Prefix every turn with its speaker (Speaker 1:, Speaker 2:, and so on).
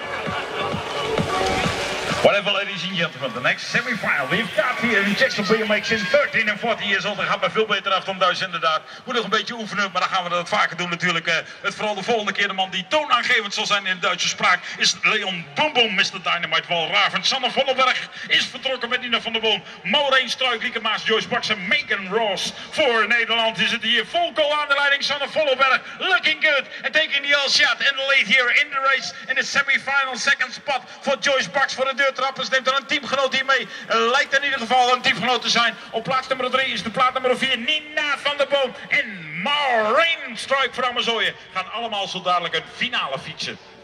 Speaker 1: Whatever, ladies and gentlemen, the next semi-final we've got here in Jacksonville makes in 13 and 14 years old. Dat gaat me veel beter af dan Duits inderdaad. Moet nog een beetje oefenen, maar dan gaan we dat vaker doen natuurlijk. Het vooral de volgende keer de man die toonaangevend zal zijn in de Duitse spraak is Leon Boom Boom, Mr. Dynamite Walraven. Sander Vondelberg is vertrokken met Nina van der Boom. Maureen Struik, Lieke Maas, Joyce Baks en Megan Ross. Voor Nederland is het hier Volko aan de leiding. Sander Vondelberg looking good and taking the all shot and the lead here in the race in the semi-final second spot voor Joyce Baks voor de deurtrappers. Neemt er een teamgenoot hiermee. Lijkt in ieder geval een teamgenoot te zijn. Op plaats nummer 3 is de plaats nummer 4 Nina van der Boom en Maureen Struik voor Amazooien. Gaan allemaal zo dadelijk een finale fietsen.